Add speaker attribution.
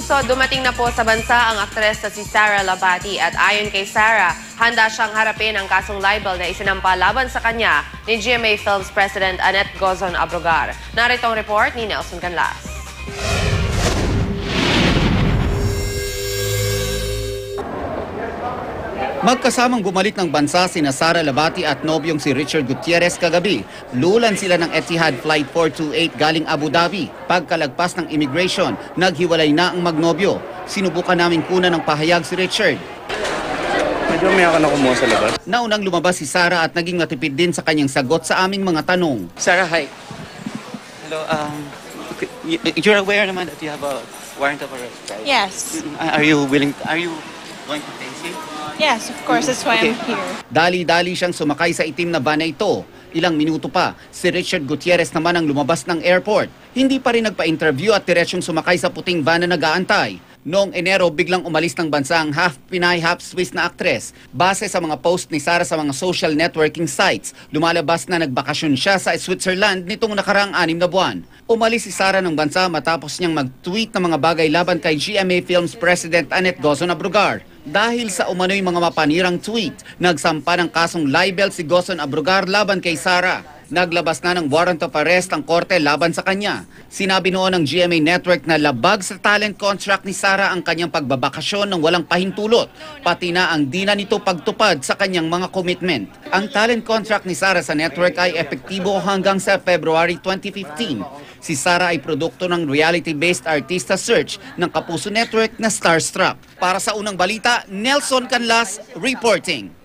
Speaker 1: Agosto, dumating na po sa bansa ang aktres na si Sara Labati at ayon kay Sara, handa siyang harapin ang kasong libel na isinampa laban sa kanya ni GMA Films President Annette Gozon Abrogar. Narito ang report ni Nelson Canlas.
Speaker 2: Magkasamang bumalik ng bansa sina Sara Labati at nobyong si Richard Gutierrez kagabi. Lulan sila ng Etihad Flight 428 galing Abu Dhabi. Pagkalagpas ng immigration, naghiwalay na ang magnobyo. Sinubukan namin kunan ng pahayag si Richard.
Speaker 3: Medyo may ako na kumuha sa labas.
Speaker 2: Naunang lumabas si Sara at naging matipid din sa kanyang sagot sa aming mga tanong.
Speaker 3: Sarah, hi. Hello, you're aware naman that you have a warrant of arrest, right?
Speaker 4: Yes.
Speaker 3: Are you going to face it?
Speaker 4: Yes, of course. That's why I'm here.
Speaker 2: Dali-dali siyang sumakay sa itim na van na ito. Ilang minuto pa, si Richard Gutierrez naman ang lumabas ng airport. Hindi pa rin nagpa-interview at diretsyong sumakay sa puting van na nag-aantay. Noong Enero, biglang umalis ng bansa ang half Pinay, half Swiss na aktres. Base sa mga post ni Sara sa mga social networking sites, lumalabas na nagbakasyon siya sa Switzerland nitong nakaraang 6 na buwan. Umalis si Sara ng bansa matapos niyang mag-tweet ng mga bagay laban kay GMA Films President Annette Gozon Abrogar. Dahil sa umano'y mga mapanirang tweet, nagsampa ng kasong libel si Gozon Abrogar laban kay Sara. Naglabas na ng warrant of arrest ang korte laban sa kanya. Sinabi noon ng GMA Network na labag sa talent contract ni Sara ang kanyang pagbabakasyon ng walang pahintulot, pati na ang di na nito pagtupad sa kanyang mga commitment. Ang talent contract ni Sara sa network ay epektibo hanggang sa February 2015. Si Sara ay produkto ng reality-based artista search ng Kapuso Network na Starstruck. Para sa unang balita, Nelson Canlas reporting.